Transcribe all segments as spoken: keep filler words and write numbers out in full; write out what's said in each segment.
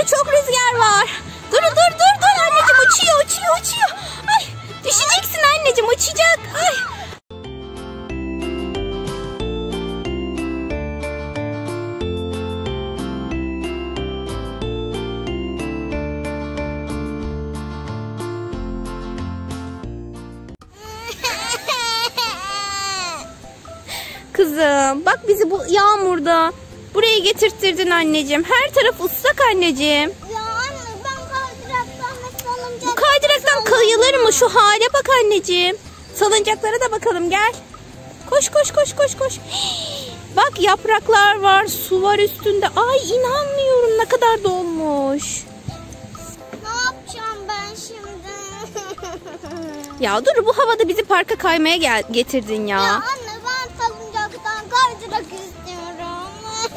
Duru çok rüzgar var. Duru dur dur dur anneciğim, uçuyor uçuyor uçuyor. Ay düşeceksin anneciğim, uçacak. Ay. Kızım bak, bizi bu yağmurda buraya getirttirdin anneciğim. Her taraf ıslak anneciğim. Ya anne, ben kaydıraktan ve salıncaktan... Bu kaydıraktan kayılır mı? Şu hale bak anneciğim. Salıncaklara da bakalım, gel. Koş koş koş koş koş. Hii, bak yapraklar var, su var üstünde. Ay inanmıyorum, ne kadar dolmuş. Ne yapacağım ben şimdi? Ya dur, bu havada bizi parka kaymaya gel getirdin ya. Ya anne, ben salıncaktan kaydırak istiyorum.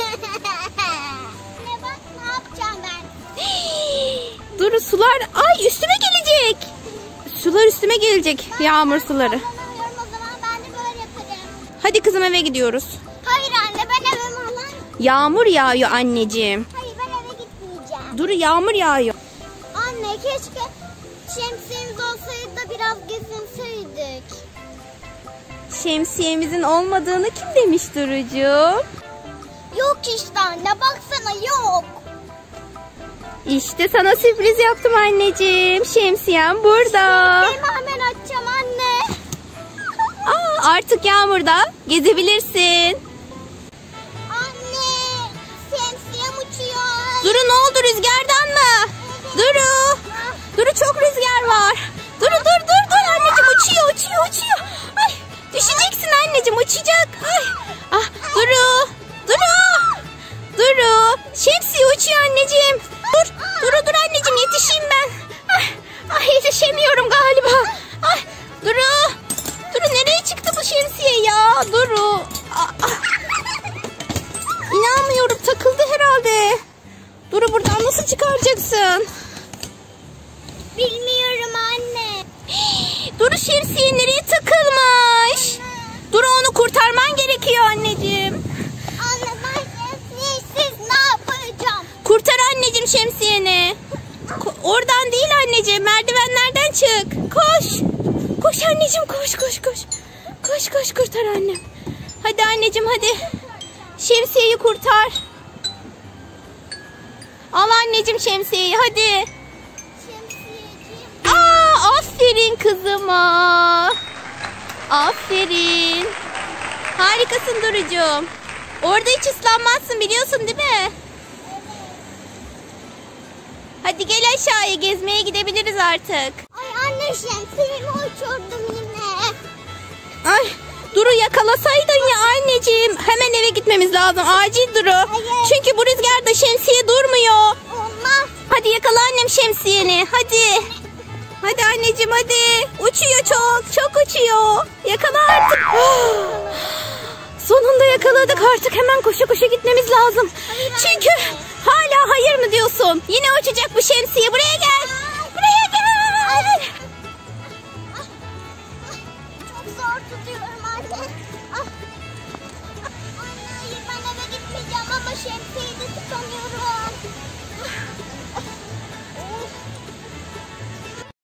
Ne bak, ne yapacağım ben? Hii, dur sular, ay üstüme gelecek. Sular üstüme gelecek, yağmur suları. Ben o zaman ben de böyle yaparım. Hadi kızım, eve gidiyoruz. Hayır anne, ben evime alayım. Yağmur yağıyor anneciğim. Hayır, ben eve gitmeyeceğim. Dur, yağmur yağıyor. Anne, keşke şemsiyemiz olsaydı da biraz gezinseydik. Şemsiyemizin olmadığını kim demiş Durucuğum? Yok işte anne, baksana yok. İşte sana sürpriz yaptım anneciğim. Şemsiyem burada. Benim hemen açacağım anne. Aa, artık yağmurda gezebilirsin. Anne, şemsiyem uçuyor. Duru, ne oldu, rüzgardan mı? Duru. Duru çok rüzgar var. Duru dur dur dur anneciğim, uçuyor uçuyor uçuyor. Ay düşeceksin anneciğim, uçacak. Ay. Ah Duru. Duru. Duru. Şemsiye uçuyor anneciğim. Dur. Duru dur anneciğim, yetişeyim ben. Ay, ay yetişemiyorum galiba. Ay Duru. Duru, nereye çıktı bu şemsiye ya? Duru. Ah, ah. İnanmıyorum, takıldı herhalde. Duru, buradan nasıl çıkaracaksın? Bilmiyorum anne. Duru, şemsiye nereye takılmış? Duru, onu kurtarman gerekiyor anneciğim. Anne, ben şemsiyesiz ne yapacağım? Kurtar anneciğim şemsiyeni. Ko- oradan değil anneciğim, merdivenlerden çık. Koş. Koş anneciğim, koş koş koş. Koş koş, kurtar annem. Hadi anneciğim hadi. Şemsiyeyi kurtar. Al anneciğim şemsiyeyi, hadi. Şemsiyeciğim. Aa, aferin kızıma. Aferin. Harikasın Durucuğum. Orada hiç ıslanmazsın, biliyorsun değil mi? Hadi gel aşağıya, gezmeye gidebiliriz artık. Ay anne, şemsiyemi uçurdum yine. Ay Duru, yakalasaydın ya anneciğim. Hemen eve gitmemiz lazım, acil Duru. Hayır. Çünkü bu rüzgarda şemsiye durmuyor. Olmaz. Hadi yakala annem şemsiyeni, hadi. Hadi anneciğim hadi. Uçuyor, çok çok uçuyor. Yakala artık. Sonunda yakaladık, artık hemen koşa koşa gitmemiz lazım. Hayır, Çünkü hala hayır mı diyorsun? Yine uçacak bu şemsiye, buraya gel. Buraya gel. Çok zor tutuyorum anne. Ah. Anne, hayır, ben eve gitmeyeceğim ama şemsiyeyi de tutamıyorum.